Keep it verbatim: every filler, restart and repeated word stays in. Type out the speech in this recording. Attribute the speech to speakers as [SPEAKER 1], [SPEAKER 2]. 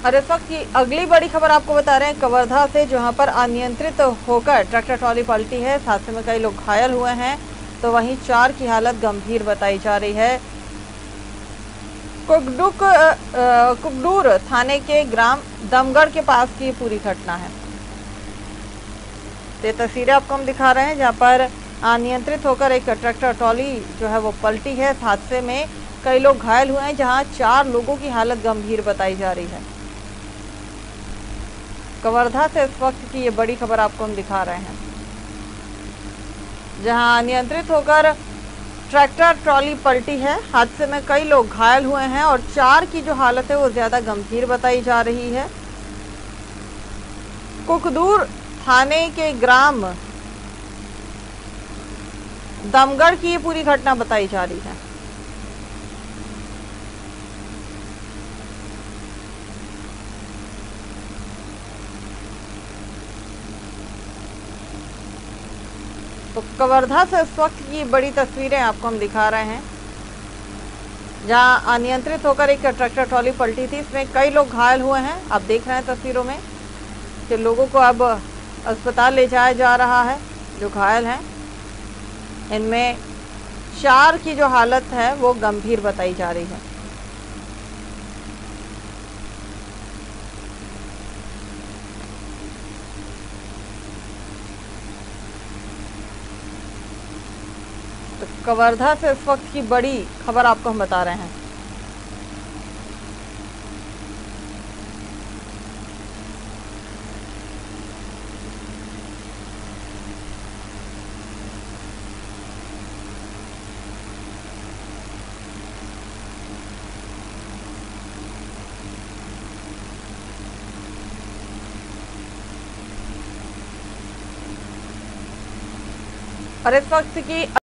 [SPEAKER 1] और इस वक्त की अगली बड़ी खबर आपको बता रहे हैं कवर्धा से, जहां पर अनियंत्रित होकर ट्रैक्टर ट्रॉली पलटी है। इस हादसे में कई लोग घायल हुए हैं, तो वहीं चार की हालत गंभीर बताई जा रही है। कुकडुक कुकडूर थाने के ग्राम दमगढ़ के पास की पूरी घटना है। ये तस्वीरें आपको हम दिखा रहे हैं जहां पर अनियंत्रित होकर एक ट्रैक्टर ट्रॉली जो है वो पलटी है। इस हादसे में कई लोग घायल हुए हैं, जहां चार लोगों की हालत गंभीर बताई जा रही है। कवर्धा से इस वक्त की ये बड़ी खबर आपको हम दिखा रहे हैं, जहां अनियंत्रित होकर ट्रैक्टर ट्रॉली पलटी है। हादसे में कई लोग घायल हुए हैं और चार की जो हालत है वो ज्यादा गंभीर बताई जा रही है। कुकडूर थाने के ग्राम दमगढ़ की ये पूरी घटना बताई जा रही है। तो कवर्धा से इस वक्त की बड़ी तस्वीरें आपको हम दिखा रहे हैं, जहां अनियंत्रित होकर एक ट्रैक्टर ट्रॉली पलटी थी। इसमें कई लोग घायल हुए हैं। आप देख रहे हैं तस्वीरों में कि लोगों को अब अस्पताल ले जाया जा रहा है जो घायल हैं। इनमें चार की जो हालत है वो गंभीर बताई जा रही है। तो कवर्धा से इस वक्त की बड़ी खबर आपको हम बता रहे हैं। और इस वक्त की